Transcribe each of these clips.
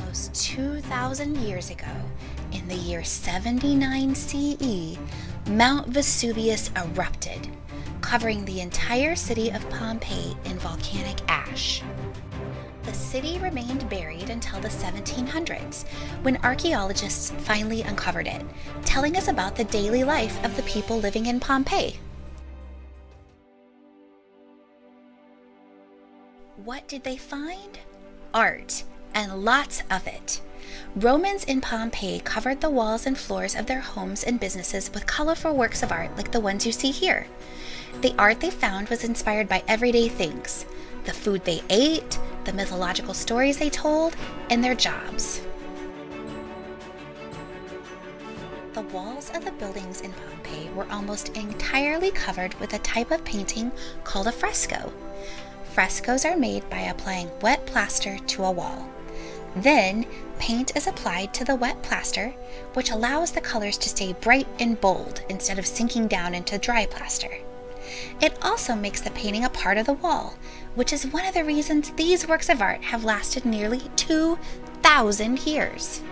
Almost 2,000 years ago, in the year 79 CE, Mount Vesuvius erupted, covering the entire city of Pompeii in volcanic ash. The city remained buried until the 1700s, when archaeologists finally uncovered it, telling us about the daily life of the people living in Pompeii. What did they find? Art, and lots of it. Romans in Pompeii covered the walls and floors of their homes and businesses with colorful works of art like the ones you see here. The art they found was inspired by everyday things: the food they ate, the mythological stories they told, and their jobs. The walls of the buildings in Pompeii were almost entirely covered with a type of painting called a fresco. Frescoes are made by applying wet plaster to a wall. Then, paint is applied to the wet plaster, which allows the colors to stay bright and bold instead of sinking down into dry plaster. It also makes the painting a part of the wall, which is one of the reasons these works of art have lasted nearly 2,000 years.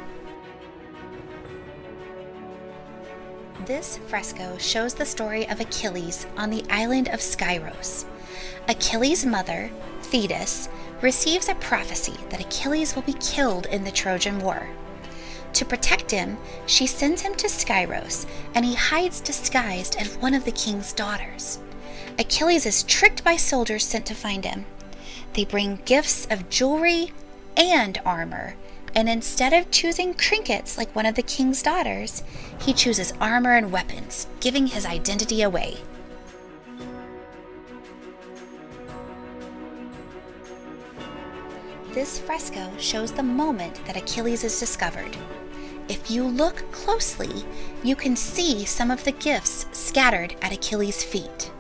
This fresco shows the story of Achilles on the island of Skyros. Achilles' mother, Thetis, receives a prophecy that Achilles will be killed in the Trojan War. To protect him, she sends him to Skyros, and he hides disguised as one of the king's daughters. Achilles is tricked by soldiers sent to find him. They bring gifts of jewelry and armor, and instead of choosing trinkets like one of the king's daughters, he chooses armor and weapons, giving his identity away. This fresco shows the moment that Achilles is discovered. If you look closely, you can see some of the gifts scattered at Achilles' feet.